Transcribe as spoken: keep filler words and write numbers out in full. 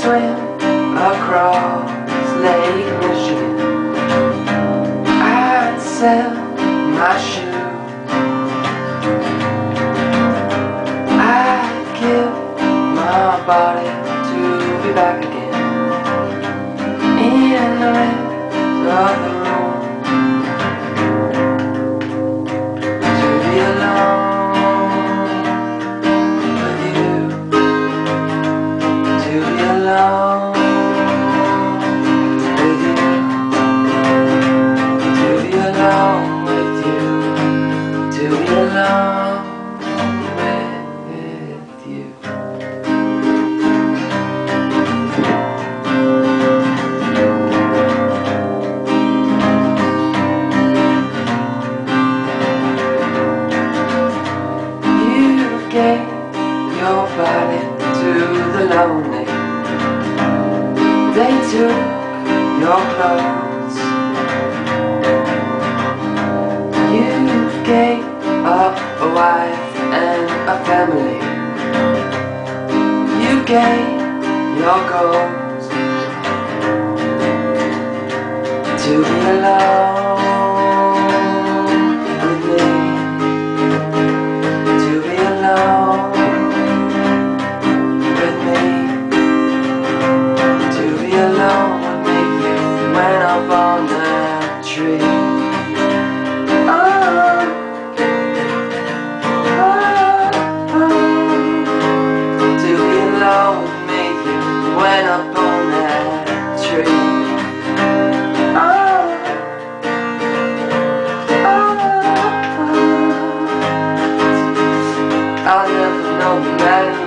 swim across Lake Michigan. I'd sell my shoes. I'd give my body to be back again in the rest of the room, to be alone with you, to be alone with you, to be alone with you, to be alone with you. Gave your body to the lonely. They took your clothes. You gave up a wife and a family. You gave your goals to be alone with me, to be alone with me, to be alone with me. You went up on that tree. Oh, oh, oh. To be alone with me. You went up on that tree. Oh, oh, oh. I'll never know the man